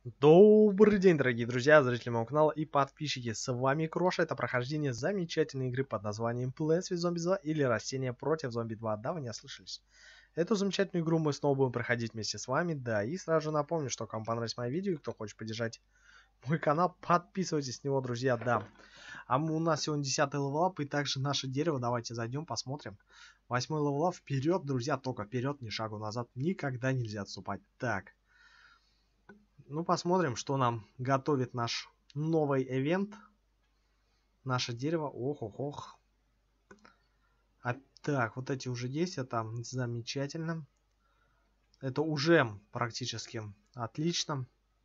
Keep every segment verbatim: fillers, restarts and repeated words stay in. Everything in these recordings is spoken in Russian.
Добрый день, дорогие друзья, зрители моего канала и подписчики. С вами Кроша. Это прохождение замечательной игры под названием Plants vs Zombies два или Растения против зомби два. Да, вы не ослышались. Эту замечательную игру мы снова будем проходить вместе с вами. Да, и сразу же напомню, что кому понравилось мое видео и кто хочет поддержать мой канал, подписывайтесь на него, друзья, да. А мы, у нас сегодня десятый левелап и также наше дерево. Давайте зайдем, посмотрим. Восьмой левелап. Вперед, друзья, только вперед, ни шагу назад. Никогда нельзя отступать. Так. Ну, посмотрим, что нам готовит наш новый ивент. Наше дерево. Ох-ох-ох. А, так, вот эти уже есть. Это замечательно. Это уже практически отлично.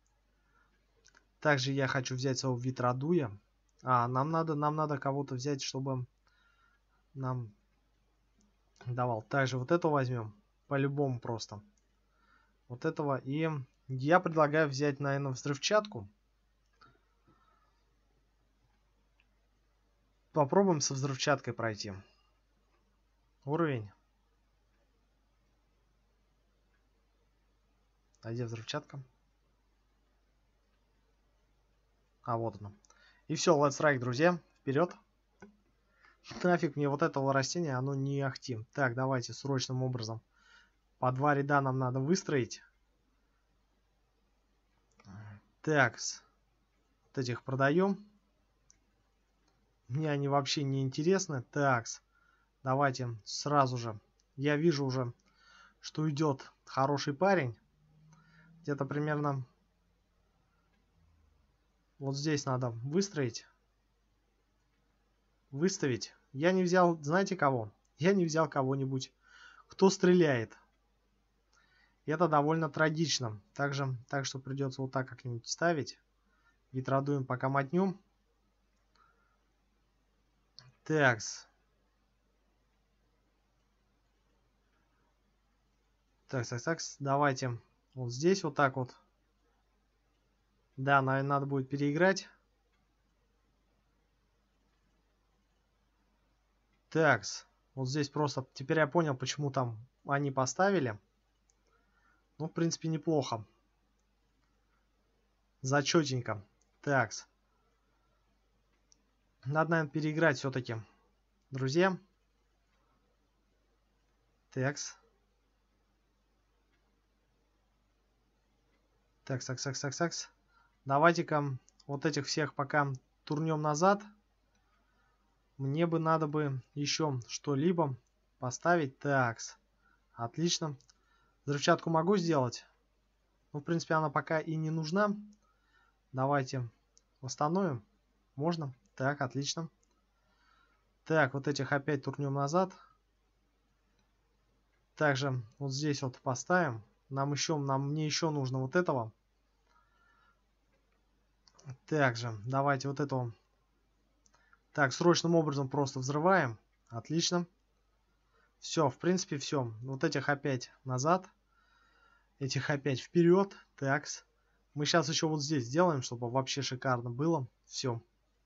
Также я хочу взять своего ветродуя. А, нам надо, нам надо кого-то взять, чтобы нам давал. Также вот этого возьмем. По-любому просто. Вот этого. И я предлагаю взять, наверное, взрывчатку. Попробуем со взрывчаткой пройти. Уровень. А где взрывчатка? А, вот она. И все, let's strike, друзья. Вперед. Нафиг мне вот этого растения, оно не ахти. Так, давайте срочным образом. По два ряда нам надо выстроить. Так, вот этих продаем. Мне они вообще не интересны. Так, давайте сразу же. Я вижу уже, что идет хороший парень. Где-то примерно вот здесь надо выстроить. Выставить. Я не взял, знаете кого? Я не взял кого-нибудь, кто стреляет. Это довольно трагично. Также, так что придется вот так как-нибудь ставить. Ветродуем пока мотнем. Такс. Так, так, так. Давайте вот здесь вот так вот. Да, наверное, надо будет переиграть. Такс. Вот здесь просто... Теперь я понял, почему там они поставили. Ну, в принципе, неплохо. Зачетенько. Такс. Надо, наверное, переиграть все-таки. Друзья. Такс. Такс, такс, такс, такс, такс. Давайте-ка вот этих всех пока турнем назад. Мне бы надо бы еще что-либо поставить. Такс. Отлично. Взрывчатку могу сделать. Ну, в принципе, она пока и не нужна. Давайте восстановим. Можно. Так, отлично. Так, вот этих опять турнем назад. Также вот здесь вот поставим. Нам еще, нам, мне еще нужно вот этого. Также давайте вот этого. Так, срочным образом просто взрываем. Отлично. Все, в принципе, все. Вот этих опять назад. Этих опять вперед. Такс. Мы сейчас еще вот здесь сделаем, чтобы вообще шикарно было. Все.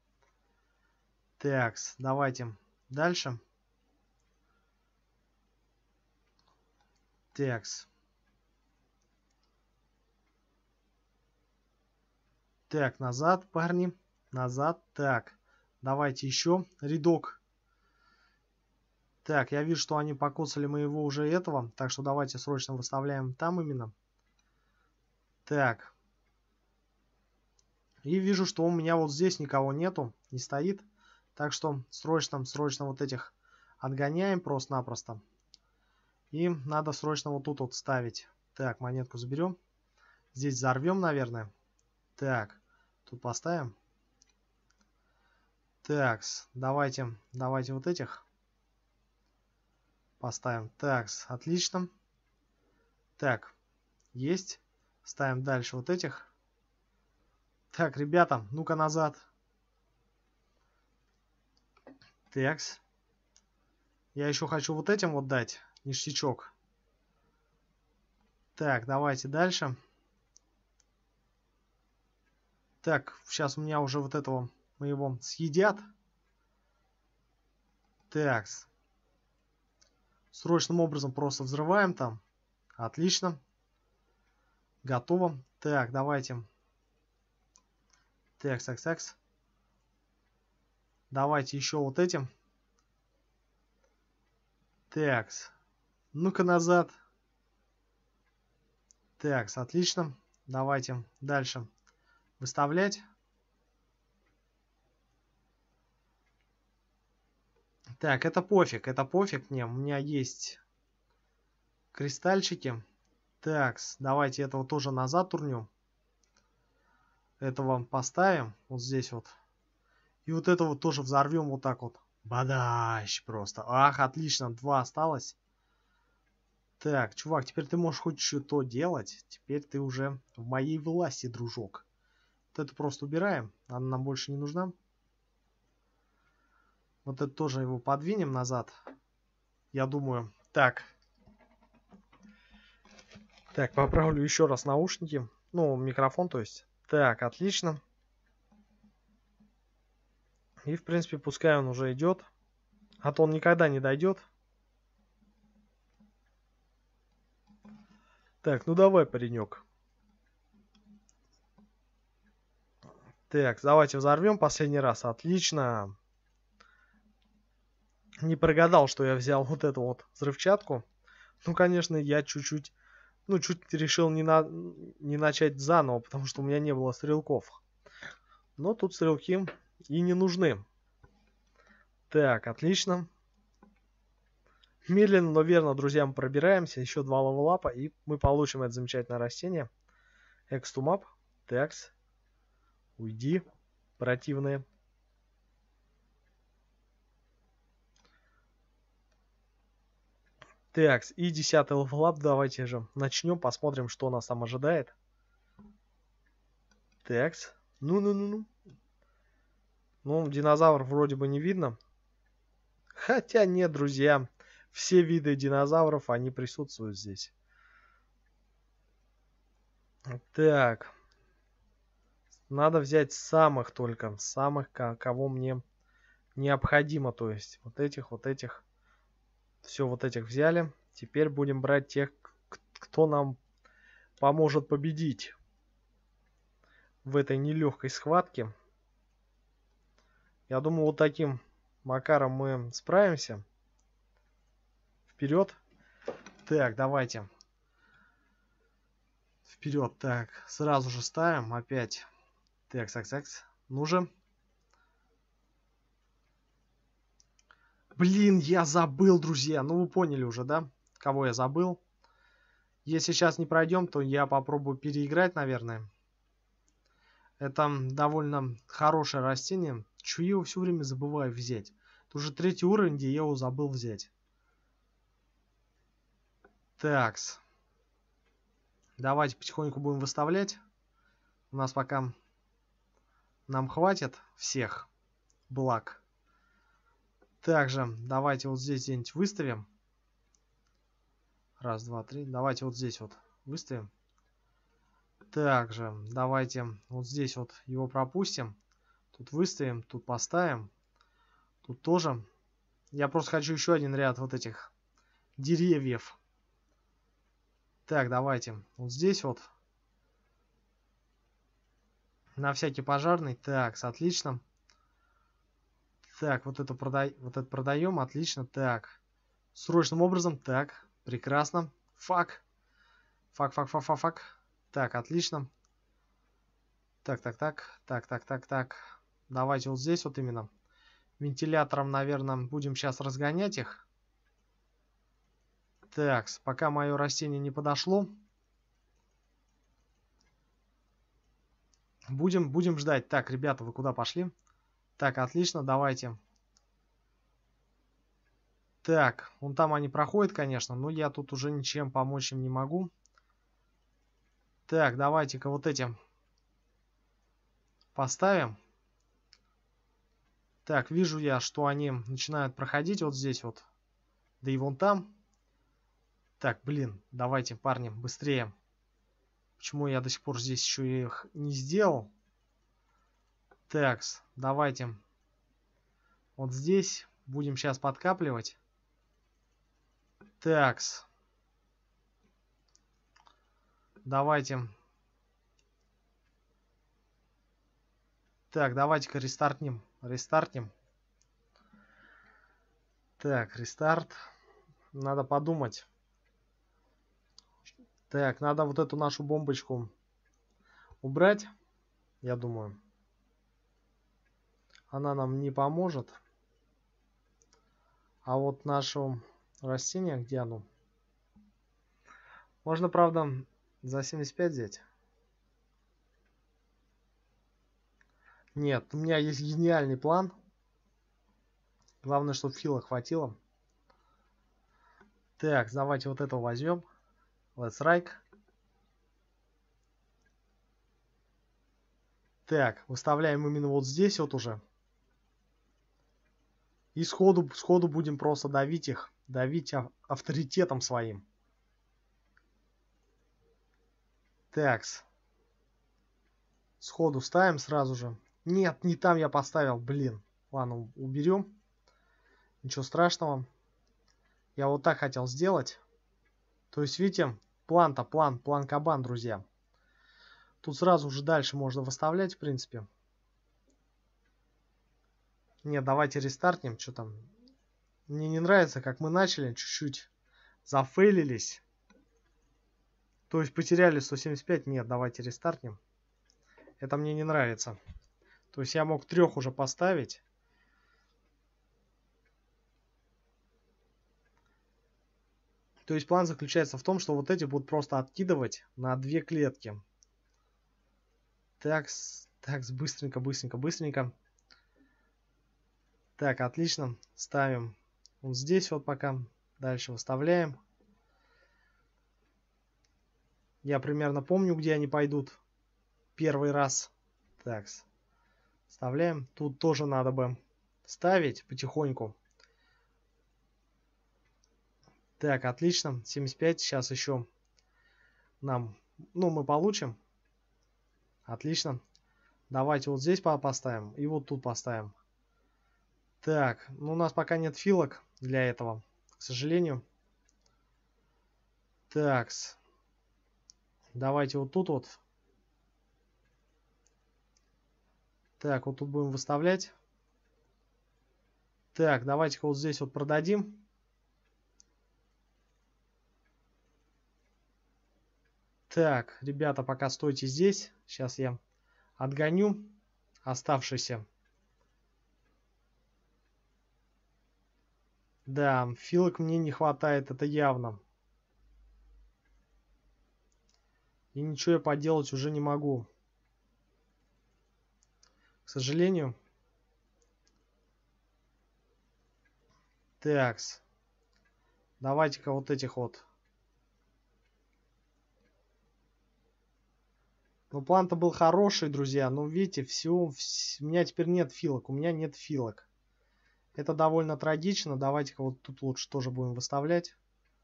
Такс. Давайте дальше. Такс. Так, назад, парни. Назад. Так. Давайте еще рядок. Так, я вижу, что они покоцали моего уже этого. Так что давайте срочно выставляем там именно. Так. И вижу, что у меня вот здесь никого нету. Не стоит. Так что срочно, срочно вот этих отгоняем просто-напросто. И надо срочно вот тут вот ставить. Так, монетку заберем. Здесь взорвем, наверное. Так, тут поставим. Так, давайте, давайте вот этих поставим. Так, отлично. Так, есть. Ставим дальше вот этих. Так, ребята, ну-ка назад. Такс. Я еще хочу вот этим вот дать. Ништячок. Так, давайте дальше. Так, сейчас у меня уже вот этого моего съедят. Такс. Срочным образом просто взрываем там. Отлично. Готово. Так, давайте Так, так, так. Давайте еще вот этим. Так. Ну-ка назад. Так, отлично. Давайте дальше выставлять. Так, это пофиг, это пофиг мне. У меня есть кристальчики. Так, давайте этого тоже назад турнем. Этого поставим вот здесь вот. И вот это вот тоже взорвем вот так вот. Бадащ просто. Ах, отлично, два осталось. Так, чувак, теперь ты можешь хоть что-то делать. Теперь ты уже в моей власти, дружок. Вот это просто убираем. Она нам больше не нужна. Вот это тоже его подвинем назад. Я думаю. Так. Так, поправлю еще раз наушники. Ну, микрофон, то есть. Так, отлично. И, в принципе, пускай он уже идет. А то он никогда не дойдет. Так, ну давай, паренек. Так, давайте взорвем последний раз. Отлично. Не прогадал, что я взял вот эту вот взрывчатку. Ну, конечно, я чуть-чуть... Ну, чуть решил не, на... не начать заново, потому что у меня не было стрелков. Но тут стрелки и не нужны. Так, отлично. Медленно, но верно, друзья, мы пробираемся. Еще два левелапа, и мы получим это замечательное растение. Экстумап. Такс. Уйди, противные. Такс, и десятый левелап. Давайте же начнем, посмотрим, что нас там ожидает. Такс. Ну-ну-ну-ну. Ну, динозавров вроде бы не видно. Хотя нет, друзья. Все виды динозавров, они присутствуют здесь. Так. Надо взять самых только. Самых, кого мне необходимо. То есть вот этих, вот этих. Все вот этих взяли. Теперь будем брать тех, кто нам поможет победить в этой нелегкой схватке. Я думаю, вот таким макаром мы справимся. Вперед. Так, давайте. Вперед. Так, сразу же ставим опять. Так, так, так. Ну же. Блин, я забыл, друзья. Ну, вы поняли уже, да? Кого я забыл. Если сейчас не пройдем, то я попробую переиграть, наверное. Это довольно хорошее растение. Чё я его все время забываю взять? Это уже третий уровень, где я его забыл взять. Такс. Давайте потихоньку будем выставлять. У нас пока нам хватит всех благ. Также давайте вот здесь где-нибудь выставим. Раз, два, три. Давайте вот здесь вот выставим. Также давайте вот здесь вот его пропустим. Тут выставим, тут поставим. Тут тоже. Я просто хочу еще один ряд вот этих деревьев. Так, давайте вот здесь вот. На всякий пожарный. Так, отлично. Так, вот это, продай... вот это продаем. Отлично. Так. Срочным образом. Так, прекрасно. Фак. Фак, фак, фак, фак, фак. Так, отлично. Так, так, так. Так, так, так, так. Давайте вот здесь вот именно. Вентилятором, наверное, будем сейчас разгонять их. Так, пока мое растение не подошло. Будем, будем ждать. Так, ребята, вы куда пошли? Так, отлично, давайте. Так, вон там они проходят, конечно, но я тут уже ничем помочь им не могу. Так, давайте-ка вот эти поставим. Так, вижу я, что они начинают проходить вот здесь вот. Да и вон там. Так, блин, давайте, парни, быстрее. Почему я до сих пор здесь еще их не сделал? Так, давайте. Вот здесь будем сейчас подкапливать. Такс. Давайте. Так, давайте-ка рестартнем. Рестартнем. Так, рестарт. Надо подумать. Так, надо вот эту нашу бомбочку убрать, я думаю. Она нам не поможет. А вот наше растение, где оно? Можно, правда, за семьдесят пять взять. Нет, у меня есть гениальный план. Главное, чтобы фила хватило. Так, давайте вот этого возьмем. Let's right. Так, выставляем именно вот здесь вот уже. И сходу, сходу будем просто давить их. Давить авторитетом своим. Такс. Сходу ставим сразу же. Нет, не там я поставил, блин. Ладно, уберем. Ничего страшного. Я вот так хотел сделать. То есть, видите, план-то план, план кабан, друзья. Тут сразу же дальше можно выставлять, в принципе. Нет, давайте рестартнем. Что там? Мне не нравится, как мы начали. Чуть-чуть зафейлились. То есть потеряли сто семьдесят пять. Нет, давайте рестартнем. Это мне не нравится. То есть я мог трех уже поставить. То есть план заключается в том, что вот эти будут просто откидывать на две клетки. Так, так, быстренько, быстренько, быстренько. Так, отлично. Ставим вот здесь вот пока. Дальше выставляем. Я примерно помню, где они пойдут. Первый раз. Так, вставляем. Тут тоже надо бы ставить потихоньку. Так, отлично. семьдесят пять. Сейчас еще нам, ну, мы получим. Отлично. Давайте вот здесь поставим и вот тут поставим. Так, ну у нас пока нет филок для этого, к сожалению. Такс. Давайте вот тут вот. Так, вот тут будем выставлять. Так, давайте-ка вот здесь вот продадим. Так, ребята, пока стойте здесь. Сейчас я отгоню оставшийся. Да, филок мне не хватает, это явно. И ничего я поделать уже не могу. К сожалению. Такс. Давайте-ка вот этих вот. Ну, план-то был хороший, друзья. Но видите, все, у меня теперь нет филок. У меня нет филок. Это довольно трагично. Давайте-ка вот тут лучше тоже будем выставлять.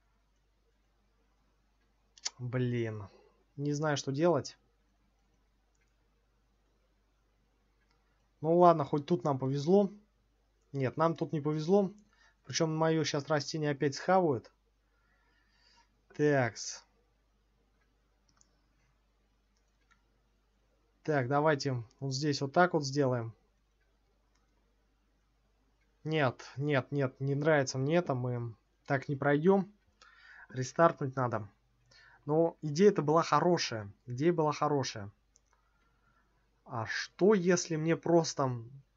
Блин. Не знаю, что делать. Ну ладно, хоть тут нам повезло. Нет, нам тут не повезло. Причем мое сейчас растение опять схавают. Такс. Так, давайте вот здесь вот так вот сделаем. Нет, нет, нет, не нравится мне это. Мы так не пройдем. Рестартнуть надо. Но идея-то была хорошая. Идея была хорошая. А что если мне просто...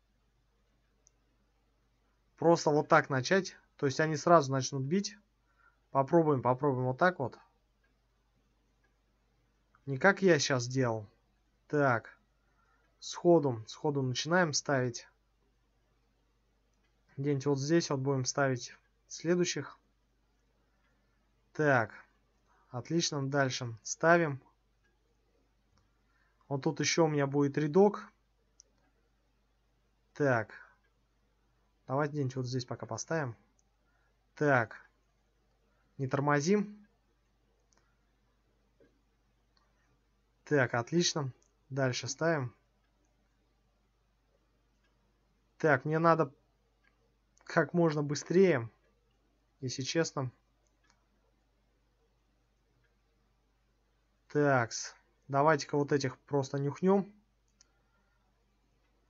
Просто вот так начать? То есть они сразу начнут бить. Попробуем, попробуем вот так вот. Не как я сейчас делал. Так. Сходу, сходу начинаем ставить. Где-нибудь вот здесь вот будем ставить следующих. Так. Отлично, дальше ставим. Вот тут еще у меня будет рядок. Так. Давайте где-нибудь вот здесь пока поставим. Так. Не тормозим. Так, отлично. Дальше ставим. Так, мне надо как можно быстрее, если честно. Так, давайте-ка вот этих просто нюхнем.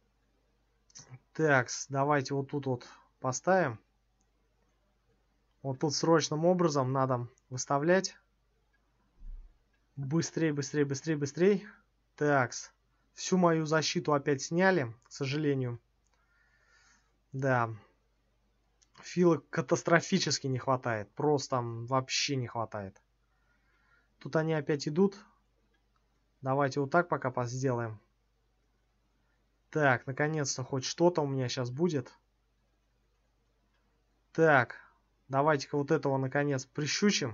Так, давайте вот тут вот поставим. Вот тут срочным образом надо выставлять. Быстрее, быстрее, быстрее, быстрее. Так, всю мою защиту опять сняли, к сожалению. Да. Филок катастрофически не хватает. Просто вообще не хватает. Тут они опять идут. Давайте вот так пока сделаем. Так, наконец-то хоть что-то у меня сейчас будет. Так, давайте-ка вот этого наконец прищучим.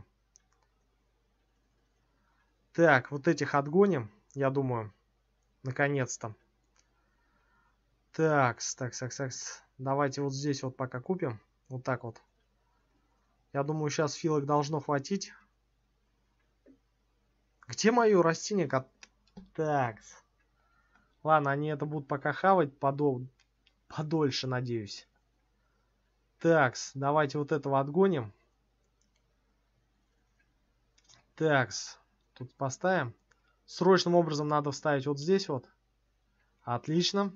Так, вот этих отгоним, я думаю. Наконец-то. Так, так, так, так. Давайте вот здесь вот пока купим. Вот так вот. Я думаю, сейчас филок должно хватить. Где мое растение? Так. Ладно, они это будут пока хавать подол... подольше, надеюсь. Так, давайте вот этого отгоним. Так, тут поставим. Срочным образом надо вставить вот здесь вот. Отлично.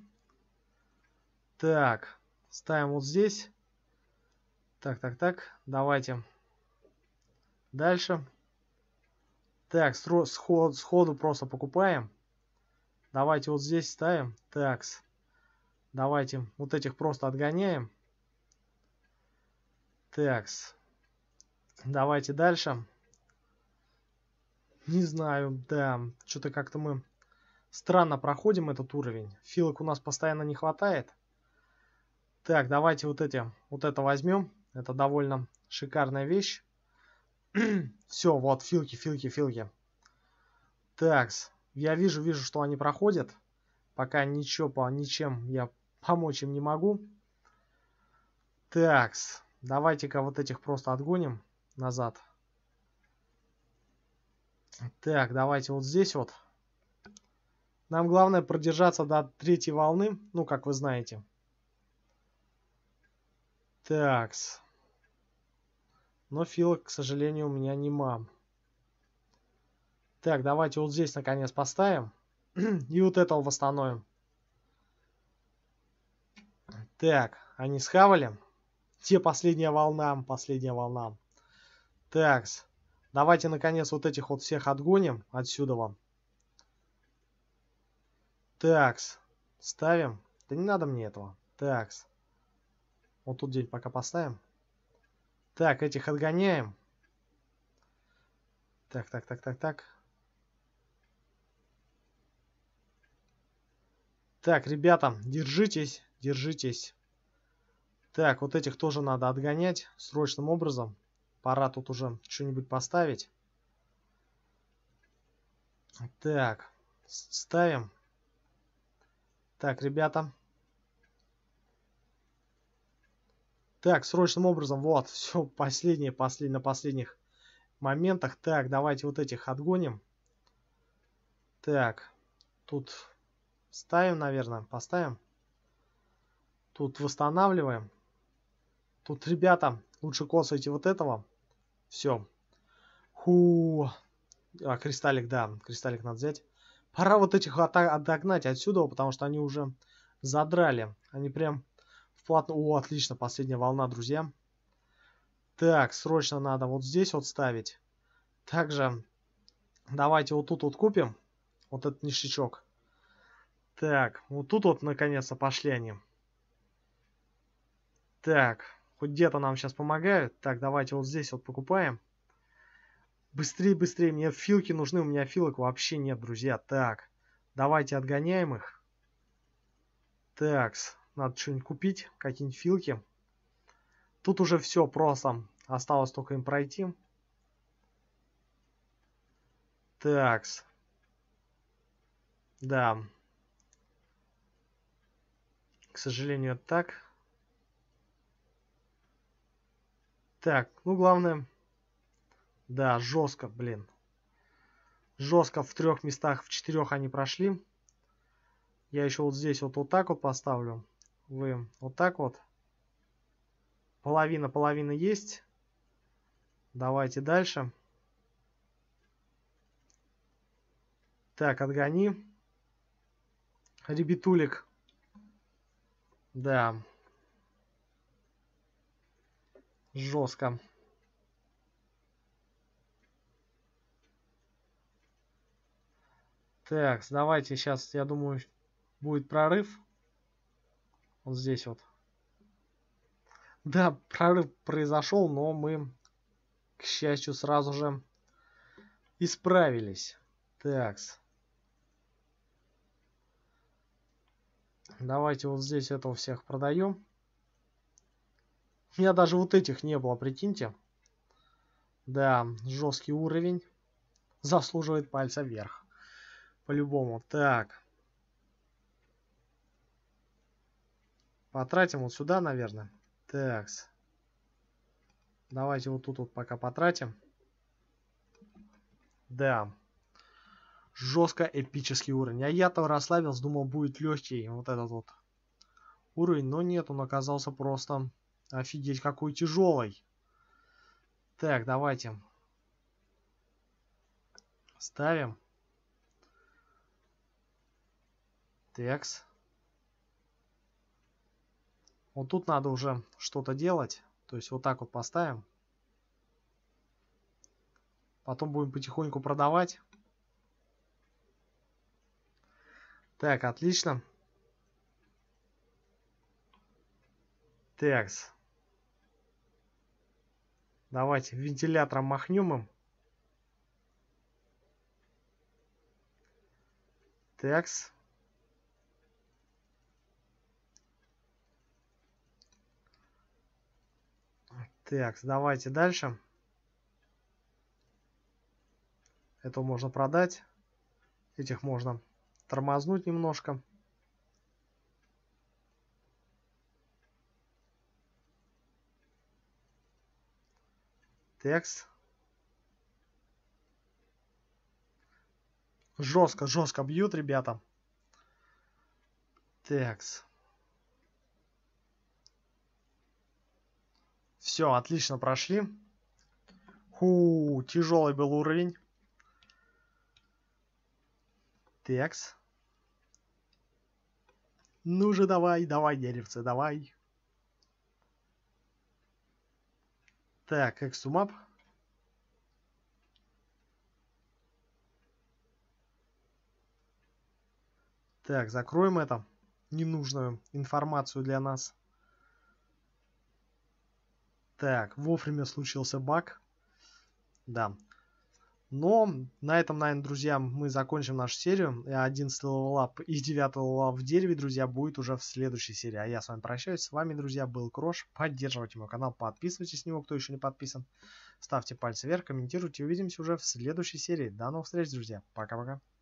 Так, ставим вот здесь. Так, так, так. Давайте. Дальше. Так, сход, сходу просто покупаем. Давайте вот здесь ставим. Так, давайте вот этих просто отгоняем. Так, давайте дальше. Не знаю, да, что-то как-то мы странно проходим этот уровень. Филок у нас постоянно не хватает. Так, давайте вот эти, вот это возьмем. Это довольно шикарная вещь. Все, вот, филки, филки, филки. Так, я вижу, вижу, что они проходят. Пока ничего, по ничем я помочь им не могу. Так, давайте-ка вот этих просто отгоним назад. Так, давайте вот здесь вот. Нам главное продержаться до третьей волны, ну, как вы знаете. Такс. Но филок, к сожалению, у меня нема. Так, давайте вот здесь наконец поставим. И вот этого восстановим. Так, они схавали. Те последняя волна, последняя волна. Такс. Давайте наконец вот этих вот всех отгоним отсюда вам. Такс. Ставим. Да не надо мне этого. Такс. Вот тут здесь пока поставим. Так, этих отгоняем. Так, так, так, так, так. Так, ребята, держитесь, держитесь. Так, вот этих тоже надо отгонять срочным образом. Пора тут уже что-нибудь поставить. Так, ставим. Так, ребята. Так, срочным образом, вот, все, последние, последние, на последних моментах. Так, давайте вот этих отгоним. Так, тут ставим, наверное, поставим. Тут восстанавливаем. Тут, ребята, лучше косайте вот этого. Все. Ху. А, кристаллик, да, кристаллик надо взять. Пора вот этих отогнать отсюда, потому что они уже задрали. Они прям вплотную... О, отлично, последняя волна, друзья. Так, срочно надо вот здесь вот ставить. Также давайте вот тут вот купим. Вот этот ништячок. Так, вот тут вот наконец-то пошли они. Так, хоть где-то нам сейчас помогают. Так, давайте вот здесь вот покупаем. Быстрее, быстрее. Мне филки нужны. У меня филок вообще нет, друзья. Так, давайте отгоняем их. Так, надо что-нибудь купить. Какие-нибудь филки. Тут уже все просто. Осталось только им пройти. Так. Да. К сожалению, так. Так, ну главное... Да, жестко, блин. Жестко в трех местах, в четырех они прошли. Я еще вот здесь вот, вот так вот поставлю. Вы вот так вот. Половина, половина есть. Давайте дальше. Так, отгони. Ребятулик. Да. Жестко. Так, давайте сейчас, я думаю, будет прорыв. Вот здесь вот. Да, прорыв произошел, но мы, к счастью, сразу же исправились. Такс. Давайте вот здесь этого всех продаем. У меня даже вот этих не было, прикиньте. Да, жесткий уровень. Заслуживает пальца вверх. По-любому. Так. Потратим вот сюда, наверное. Такс. Давайте вот тут вот пока потратим. Да. Жестко эпический уровень. А я-то расслабился, думал, будет легкий вот этот вот уровень. Но нет, он оказался просто офигеть какой тяжелый. Так, давайте. Ставим. Текс. Вот тут надо уже что-то делать. То есть вот так вот поставим. Потом будем потихоньку продавать. Так, отлично. Текс. Давайте вентилятором махнем им. Текс. Так, давайте дальше. Это можно продать. Этих можно тормознуть немножко. Текст. Жестко, жестко бьют, ребята. Текст. Все, отлично прошли. Ху, тяжелый был уровень. Текст. Ну же, давай, давай, деревце, давай. Так, экстумап. Так, закроем это. Ненужную информацию для нас. Так, вовремя случился баг. Да. Но на этом, наверное, друзья, мы закончим нашу серию. одиннадцатый левелап и девятый левелап в дереве, друзья, будет уже в следующей серии. А я с вами прощаюсь. С вами, друзья, был Крош. Поддерживайте мой канал, подписывайтесь на него, кто еще не подписан. Ставьте пальцы вверх, комментируйте. Увидимся уже в следующей серии. До новых встреч, друзья. Пока-пока.